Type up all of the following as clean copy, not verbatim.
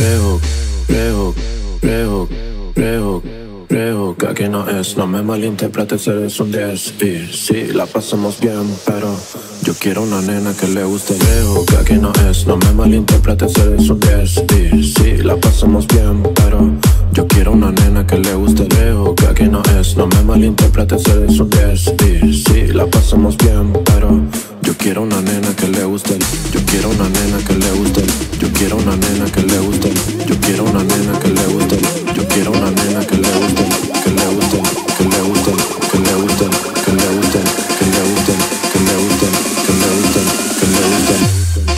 Rehook, rehook, rehook, rehook, rehook. Que aquí no es, no me malinterpretes, eres un 10. Y sí, la pasamos bien, pero yo quiero una nena que le guste el rehook. Que aquí no es, no me malinterpretes, eres un 10. Y sí, la pasamos bien, pero yo quiero una nena que le guste el rehook. Que aquí no es, no me malinterpretes, eres un 10. Y sí, la pasamos bien, pero yo quiero una nena que le guste el, yo quiero una nena que le guste el, yo quiero una nena que le guste el, yo quiero una nena que le guste el, yo quiero una nena que le guste el, que le guste el, que le guste el, que le guste el, que le guste el, que le guste el, que le guste el, que le guste el, que le guste el.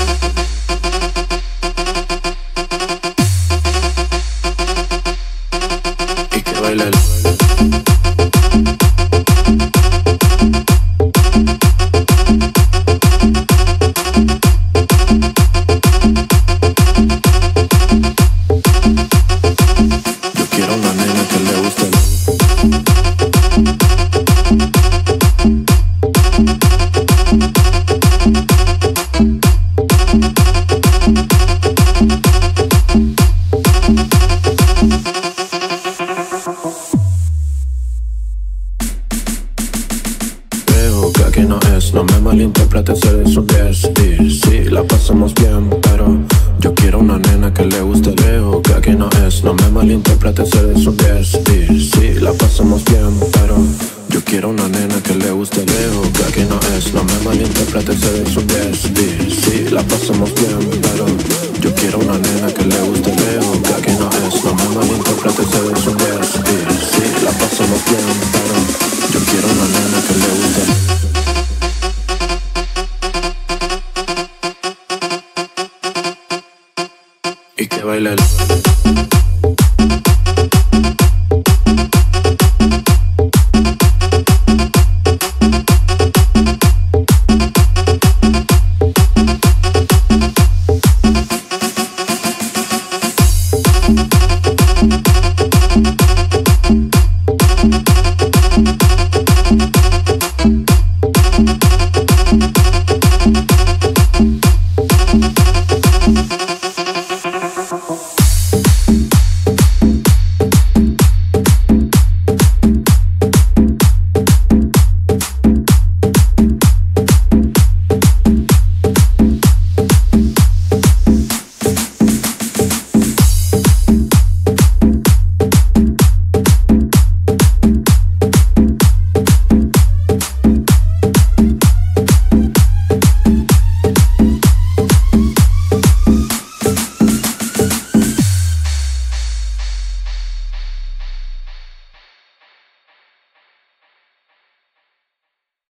Y que baile el. Que aquí no es, no me malinterpretes, eres un 10. Y sí, la pasamos bien, pero yo quiero una nena que le guste el rehook. Que aquí no es, no me malinterpretes, eres un 10. Y sí, la pasamos bien, pero yo quiero una nena que le guste el rehook. Que aquí no es, no me malinterpretes, eres un 10. Y sí, la pasamos bien, pero yo quiero una nena que le guste el rehook. Que aquí no es, no me malinterpretes, eres un 10. Y sí, la pasamos bien, pero yo quiero una nena que le guste el. Y que baile el.